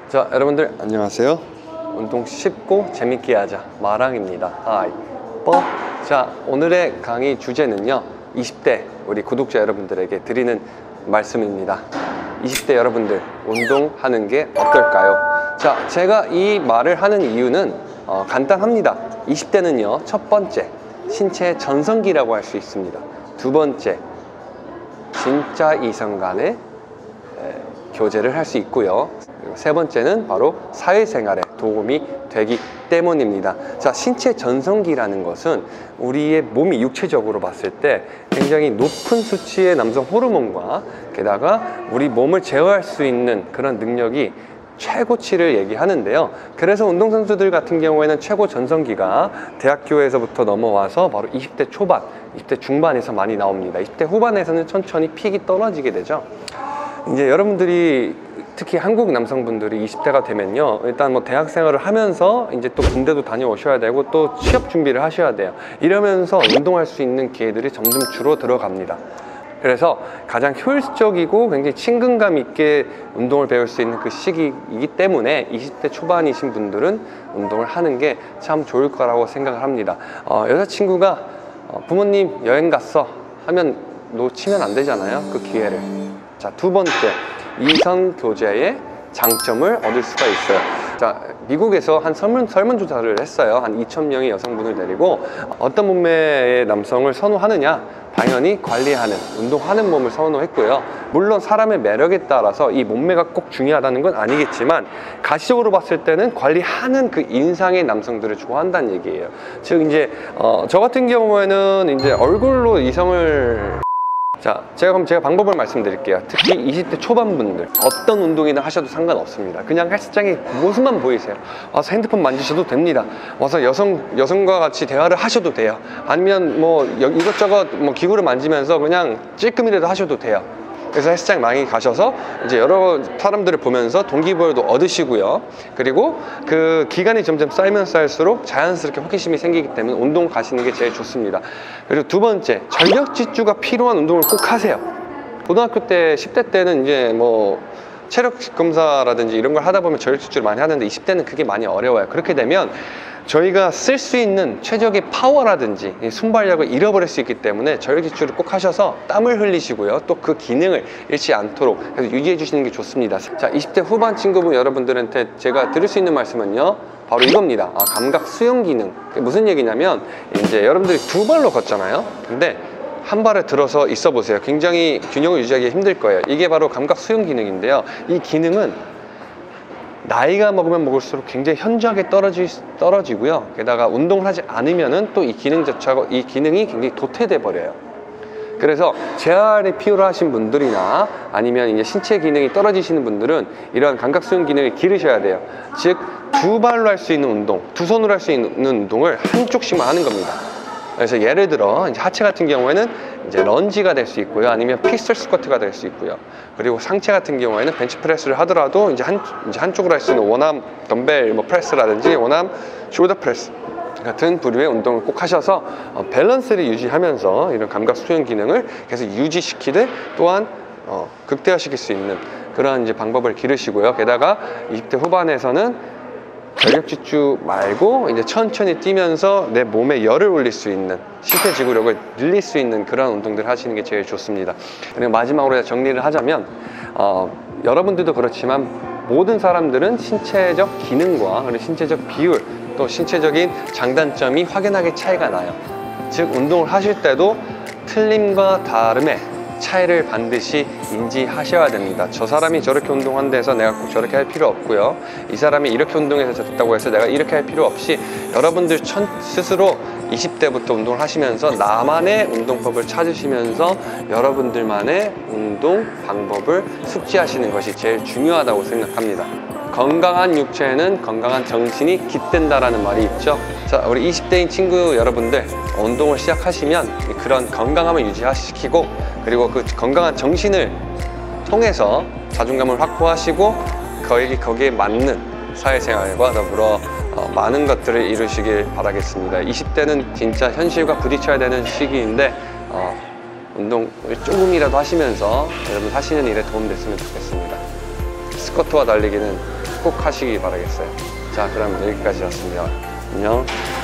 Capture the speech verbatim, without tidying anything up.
자, 여러분들 안녕하세요. 운동 쉽고 재밌게 하자 마랑입니다. 하이 뻐. 자, 오늘의 강의 주제는요, 이십 대 우리 구독자 여러분들에게 드리는 말씀입니다. 이십 대 여러분들 운동하는 게 어떨까요? 자, 제가 이 말을 하는 이유는 어, 간단합니다. 이십 대는요, 첫 번째 신체 전성기라고 할 수 있습니다. 두 번째 진짜 이성 간의 교제를 할 수 있고요. 그리고 세 번째는 바로 사회생활에 도움이 되기 때문입니다. 자, 신체 전성기라는 것은 우리의 몸이 육체적으로 봤을 때 굉장히 높은 수치의 남성 호르몬과 게다가 우리 몸을 제어할 수 있는 그런 능력이 최고치를 얘기하는데요. 그래서 운동선수들 같은 경우에는 최고 전성기가 대학교에서부터 넘어와서 바로 이십 대 초반, 이십 대 중반에서 많이 나옵니다. 이십 대 후반에서는 천천히 픽이 떨어지게 되죠. 이제 여러분들이 특히 한국 남성분들이 이십 대가 되면요, 일단 뭐 대학 생활을 하면서 이제 또 군대도 다녀오셔야 되고 또 취업 준비를 하셔야 돼요. 이러면서 운동할 수 있는 기회들이 점점 줄어들어갑니다. 그래서 가장 효율적이고 굉장히 친근감 있게 운동을 배울 수 있는 그 시기이기 때문에 이십 대 초반이신 분들은 운동을 하는 게 참 좋을 거라고 생각을 합니다. 어, 여자친구가 어, 부모님 여행 갔어 하면 놓치면 안 되잖아요, 그 기회를. 자, 두 번째, 이성 교제의 장점을 얻을 수가 있어요. 자, 미국에서 한 설문, 설문조사를 했어요. 한 이천 명의 여성분을 데리고 어떤 몸매의 남성을 선호하느냐, 당연히 관리하는, 운동하는 몸을 선호했고요. 물론 사람의 매력에 따라서 이 몸매가 꼭 중요하다는 건 아니겠지만 가시적으로 봤을 때는 관리하는 그 인상의 남성들을 좋아한다는 얘기예요. 즉 이제 어, 저 같은 경우에는 이제 얼굴로 이성을 자, 제가 그럼 제가 방법을 말씀드릴게요. 특히 이십 대 초반 분들 어떤 운동이든 하셔도 상관없습니다. 그냥 헬스장에 모습만 보이세요. 와서 핸드폰 만지셔도 됩니다. 와서 여성, 여성과 같이 대화를 하셔도 돼요. 아니면 뭐 이것저것 뭐 기구를 만지면서 그냥 찔끔이라도 하셔도 돼요. 그래서 헬스장 많이 가셔서 이제 여러 사람들을 보면서 동기부여도 얻으시고요. 그리고 그 기간이 점점 쌓이면 쌓일수록 자연스럽게 호기심이 생기기 때문에 운동 가시는 게 제일 좋습니다. 그리고 두 번째, 전력 질주가 필요한 운동을 꼭 하세요. 고등학교 때, 십 대 때는 이제 뭐 체력 검사라든지 이런 걸 하다 보면 전력 질주를 많이 하는데 이십 대는 그게 많이 어려워요. 그렇게 되면 저희가 쓸 수 있는 최적의 파워라든지 순발력을 잃어버릴 수 있기 때문에 전력 질주를 꼭 하셔서 땀을 흘리시고요. 또 그 기능을 잃지 않도록 유지해 주시는 게 좋습니다. 자, 이십 대 후반 친구분 여러분들한테 제가 드릴 수 있는 말씀은요, 바로 이겁니다. 아, 감각 수용 기능. 무슨 얘기냐면 이제 여러분들이 두 발로 걷잖아요. 근데 한 발을 들어서 있어 보세요. 굉장히 균형을 유지하기 힘들 거예요. 이게 바로 감각 수용 기능인데요. 이 기능은 나이가 먹으면 먹을수록 굉장히 현저하게 떨어지, 떨어지고요. 게다가 운동을 하지 않으면은 또 이 기능 자체가, 이 기능이 굉장히 도태돼 버려요. 그래서 재활이 필요하신 분들이나 아니면 이제 신체 기능이 떨어지시는 분들은 이러한 감각 수용 기능을 기르셔야 돼요. 즉, 두 발로 할 수 있는 운동, 두 손으로 할 수 있는 운동을 한쪽씩만 하는 겁니다. 그래서 예를 들어 이제 하체 같은 경우에는 이제 런지가 될 수 있고요, 아니면 피스톨 스쿼트가 될 수 있고요. 그리고 상체 같은 경우에는 벤치프레스를 하더라도 이제 한 이제 한쪽으로 할 수 있는 원암 덤벨 뭐 프레스라든지 원암 숄더 프레스 같은 부류의 운동을 꼭 하셔서 어, 밸런스를 유지하면서 이런 감각 수용 기능을 계속 유지시키되 또한 어, 극대화시킬 수 있는 그런 이제 방법을 기르시고요. 게다가 이십 대 후반에서는 전력 질주 말고 이제 천천히 뛰면서 내 몸에 열을 올릴 수 있는, 심폐지구력을 늘릴 수 있는 그런 운동들을 하시는 게 제일 좋습니다. 그리고 마지막으로 정리를 하자면 어, 여러분들도 그렇지만 모든 사람들은 신체적 기능과 그리고 신체적 비율 또 신체적인 장단점이 확연하게 차이가 나요. 즉, 운동을 하실 때도 틀림과 다름의 차이를 반드시 인지하셔야 됩니다. 저 사람이 저렇게 운동한다 해서 내가 꼭 저렇게 할 필요 없고요. 이 사람이 이렇게 운동해서 됐다고 해서 내가 이렇게 할 필요 없이 여러분들 천, 스스로 이십 대부터 운동을 하시면서 나만의 운동법을 찾으시면서 여러분들만의 운동 방법을 숙지하시는 것이 제일 중요하다고 생각합니다. 건강한 육체에는 건강한 정신이 깃든다라는 말이 있죠. 자, 우리 이십 대인 친구 여러분들 운동을 시작하시면 그런 건강함을 유지시키고 그리고 그 건강한 정신을 통해서 자존감을 확보하시고 거기, 거기에 맞는 사회생활과 더불어 어, 많은 것들을 이루시길 바라겠습니다. 이십 대는 진짜 현실과 부딪혀야 되는 시기인데 어, 운동을 조금이라도 하시면서 여러분 하시는 일에 도움됐으면 좋겠습니다. 스쿼트와 달리기는 꼭 하시기 바라겠어요. 자, 그럼 여기까지였습니다. 안녕.